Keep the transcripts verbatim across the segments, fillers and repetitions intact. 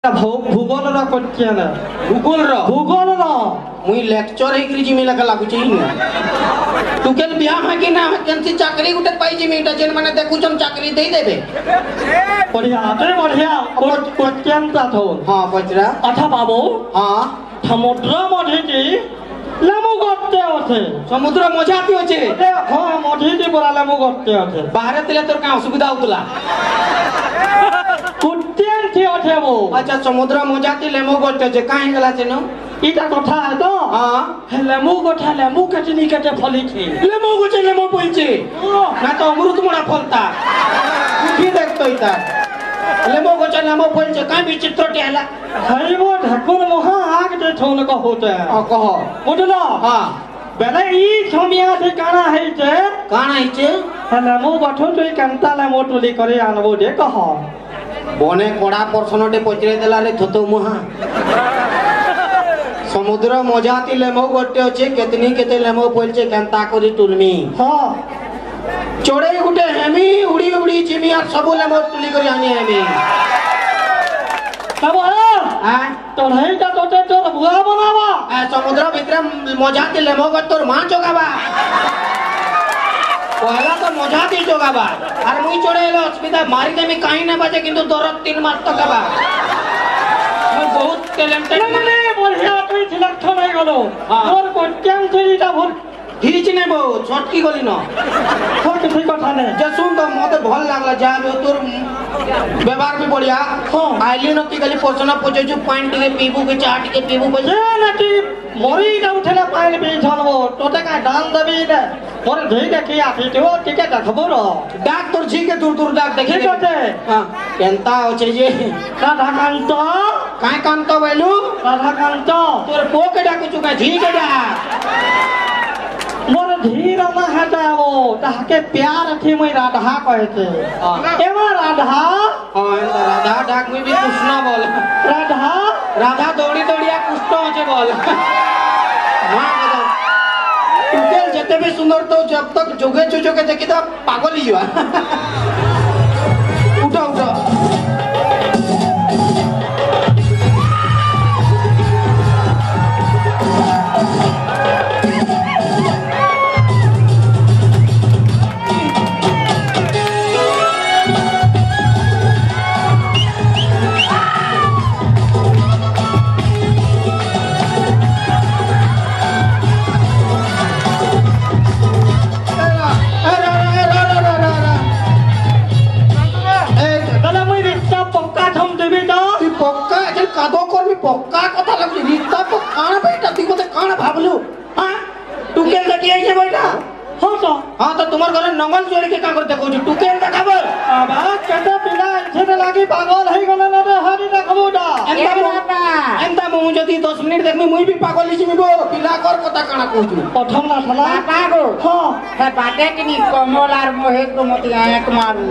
भूगोल रा क्वेश्चन भूगोल रा भूगोल रा मुई लेक्चर हे करी जिमी लगा लागु छी तू केल बियाह है कि ना केनसी चाकरी गुटे पाई जिमी ता जेन माने देखु जम चाकरी दे देबे बढ़िया ते बढ़िया क्वेश्चन ता थो हां पचरा अच्छा बाबू हां समुद्र मझे जी लेमु गत्ते होते समुद्र मजाती होचे हां मझे जी बोला लेमु गत्ते होते बाहर तिले तोर का असुविधा होतला क्वेश्चन थी होते वो अच्छा समुद्र मजाती लेमु गत्ते जे काहे गला छेनो इटा कथा है तो हां लेमु गठा लेमु कटनी कटे फली थी लेमु गटे लेमु पइचे ना तो अमृत मोड़ा फलता उठी देखतो इता लेमो गचा लेमो फलचे का विचित्र टेला हईमो ढकुन मोहा आग दे ठोन को होते आ कहो बुझलो हां बेले ई छमिया से काना है जे काना है जे लेमो गठो तो कंता लेमो टोली करे आनबो दे कहो बने कोड़ा पर्सनटे पचरे देला रे थतो मोहा समुद्र मजाती लेमो गटे अछि केतनी केते लेमो फलचे कंता करी टुलमी हां चोड़े गुटे हेमी उड़ी उड़ी जिमी और सब लेमो टुली करी आनी हेमी तब हां तो नहीं ता तोते तोर बुआ बनावा आ समुद्र भितर मजाती लेमो गट तोर मां जोगाबा पहला तो मजाती जोगाबा और मुई चोड़ेलो असुविधा मारी देमी काहे ना बाजे किंतु दरद तीन मास तक बा मैं बहुत टैलेंटेड माने बढ़िया तुई सिलेक्ट नहीं गलो तोर क्वेश्चन थीटा भूल हिच ने बो छटकी गली न हो किसी कथा ने जे सुन तो मते भल लागला जा बे तोर व्यवहार भी बढ़िया हां आइली न की गली पोसना पोजे जो पॉइंट के पीबू के चाट के पीबू बजे नटी मोरी ना उठेला पाइल बे छनबो तोते का दान देबी ने मोर धई के की आथि तो टिके देखबो रो डाक तोर जी के दूर दूर डाक देखि तोते हां केनता होचे जे राधा कांत काय कांत बैलू राधा कांत तोर पोके डाक चुका जी के डाक मोर धीर ना हटा वो ताके प्यार थी मैं राधा कहते एवा राधा हां राधा डाक में भी कृष्ण बोल राधा राधा दौड़ी दौड़िया कृष्ण होचे बोल हां बता तुकेल जते भी सुंदर तो जब तक जोगे जोजो के देखि तो पागल ही हुआ उठा उठा पक्का कथा लगि रिश्ता तो काण बेटा तू मते काण भाबलु हां तू के लगी आइए बेटा हां तो हां तो तुम्हार घर नंगल चोरी के का कर देखो तू के देखाबो बाबा केते पिला छे लागी पागल हई गले न रे हरी देखबो डा एंता एंता मु जदी दस मिनिट देखमी मुई भी पागल लिछि मिबो पिला कर कथा काण कहू प्रथम ना थला पापा गो हां हे बाटे कि नी कमल आर मोहे तो मती आंख मारू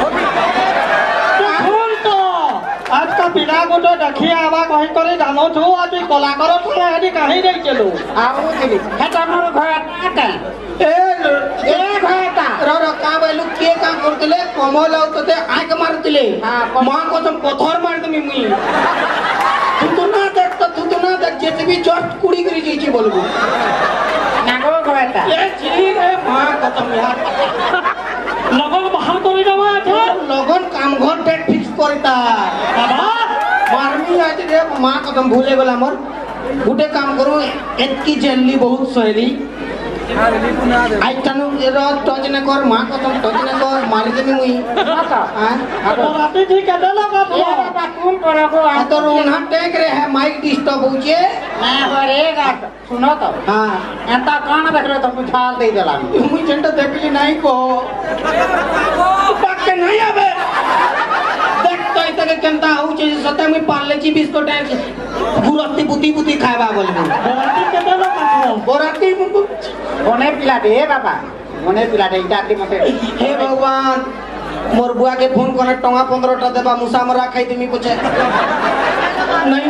आज का पिला को तो देखिए आवा कहि करे जानो छो आज कला करो थले हदी काहे नहीं चलो आउ चली हेटा मोर घर आटा ए ए घाटा रो रो का बैलु के काम करतले कमल आउतते आंख मारतले मां को तुम पत्थर मार दमी मुई तू तो ना देख तो तू तो ना देख जेते भी जस्ट कुड़ी करी जईची बोलबो नागो घाटा ए चिली रे मां खत्म यार लगन बाहर करी जावा था लगन काम घर डेट फिक्स करता बाबा मारमी आज रे मां कदम भूले गला मोर गुटे काम करू एतकी जल्दी बहुत सहेली आई तनु रो टच न कर मां कदम टच न कर मार दे मुई हां हां राती ठीक है देला का ए बाबा कौन करगो आ तो रोना टेक रे है माइक डिस्टर्ब होचे ना होरेगा सुनो तो हां एंता कान देख रे तो पुछाल दे देला मुई जंटा देखली नहीं को पक्के नहीं आबे देख तो इतना के केनता होचे सते मुई पार्ले जी बिस्कुट है गुरत्ती बुती बुती खायबा बोलबो बोराती के देला का बोराती ओने पिला दे बाबा ओने पिला दे इटाती मते हे भगवान मोर बुआ के फोन करे टंगा पंद्रह टा देबा मुसा मरा खाई देमी पछे नहीं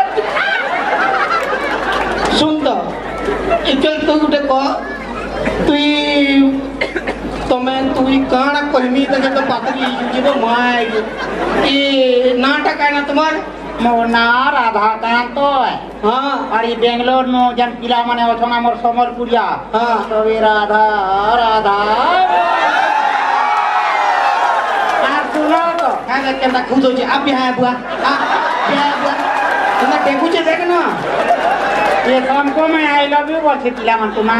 सुन तो इकल तो गुटे को तुई तमे तुई काना कहमी तके तो पातरी जीवो माय ए नाटक है ना तुम्हार मोर ना राधाकांत है हां अरे बेंगलोर नो जन पिला माने अछना मोर समरपुरिया हां तबे राधा राधा आ सुनो तो काहे केनता खुद हो जे अब बिहाय बुआ हां बिहाय बुआ तुम देखु छे देख ना ये हमको मैं आई लव यू बोलछे पिला मन तुमा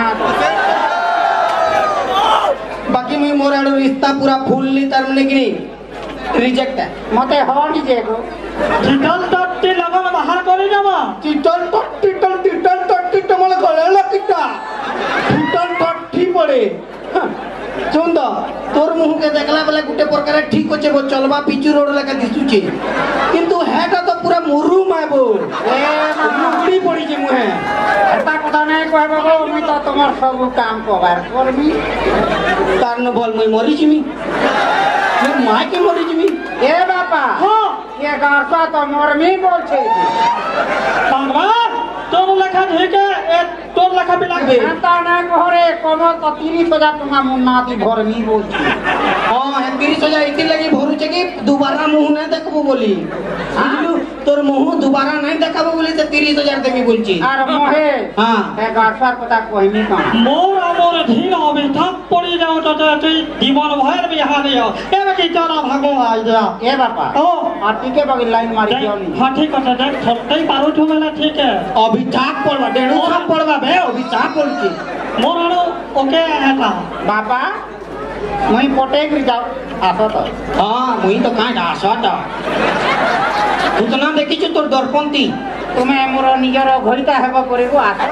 बाकी मैं मोर आडो रिश्ता पूरा फुल्ली टर्म लेकिन रिजेक्ट है मते हॉली जेगो टिटल टट्टी लगन बाहर करी जामा टिटल टट्टी टिटल टिटल टट्टी तमल गले लकिटा टिटल टट्टी पड़े सुन द तोर मुह के देखला बेले गुटे प्रकार ठीक होचे बो चलबा पिचू रोड लगा दिसुचे किंतु हेटा तो पूरा मुरु माबो ए मुगड़ी पड़ी जे मुहे एता कथा नै कहबो गो मी तो तोमर सब काम कबार करबी तार न बोल मई मरी जिमी मैं मां के मरी जिमी ए बापा हां ये गारसा तो मोर मी बोल छे भगवान तोर लेखा ढेके ए तोर लेखा बिलागे एता नै घरे कोनो तो तीस हजार टका मुन्नाती भर मी बोल छी हां हे तीस हजार इति लगी भरू छे कि दोबारा मुंह नै देखबो बोली बुझलु तोर मुंह दोबारा नै देखाबो बोली त तीस हजार देबी बोल छी आर मोहे हां ए गारसा पता कहमी का मोर मोर ढील होबे थप पड़ी जाओ त तई दीवान भर बिहा दियो ए बेटी चला भागो आ जा ए बापा ओ आटी के बगल लाइन मारी दियो नी हां ठीक है देख थोड़ई पारो ठोमेला ठीक है अभी चाक पड़वा डेढ़ चाक पड़वा बे अभी चाक पड़ की मोर आरो ओके है बापा मुई पटेक जाओ आसो तो हां मुई तो काई आसो तो उतना देखि छ तोर दर्पणती तुम्हें मोर निजर घरिता हेबो करिगो आसो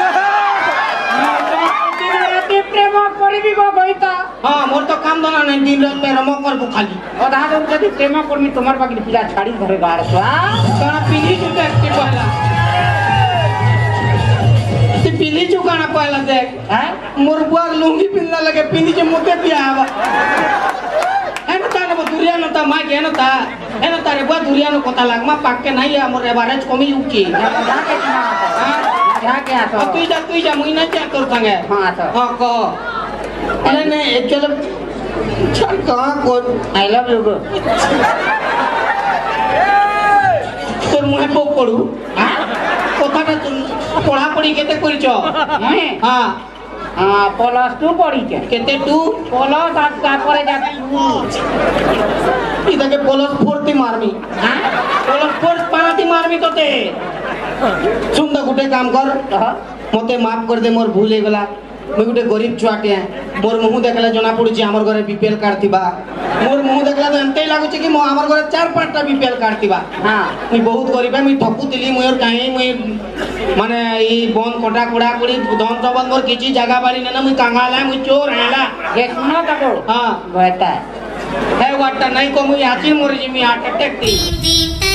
राती प्रेम करबी गो घरिता हां मोर तो काम दाना नै दिन रात प्रेम करबो खाली ओधा जो जदी प्रेम करमी तुम्हार बाकी पिला छाड़ी घरे गार स्वा काना पिली चुके एक्टिव पहला ती पिली चुकाना पहला देख हैं मोर बुआ लुंगी पिनला लगे पिनी जे मोते पियावा एनो ताने बो दुरिया न ता मा के न ता एनो तारे बुआ दुरिया न कोता लागमा पाक के नाही हमर एवरेज कमी उकी जा के ना जा के आसो तू जा तू जा मुई ना क्या कर संगे हां आसो हां को अरे ने चल चल कहां को आई लव यू गो तोर मुहे पोक पड़ू हां कोथाटा तू पढ़ा पढ़ी केते करिचो मुहे हां हां प्लस टू पढ़ी के केते टू प्लस आज का करे जा इदा के प्लस फोर ती मारमी हां प्लस फोर पाती मारमी तोते सुन द गुटे काम कर मते माफ कर दे मोर भूल हे गला मैं गुटे गरीब छुआटे मोर मुंह देखला जना पड़ी हमर घरे बीपीएल कार्ड थिबा मोर मुंह देखला तो एमते लागु छी कि मो हमर घरे चार पांचटा बीपीएल कार्ड थिबा हां मैं बहुत गरीब है मैं ठकु दिली मोर काहे मैं माने ई बन कोटा कोड़ा कोड़ी धन दबल मोर किछि जगह बाड़ी न मैं कांगाला मैं चोर हैला ये सुनो तको हां गोटा है वाटा नहीं को मैं हाथी मोर जिमी हार्ट अटैक थी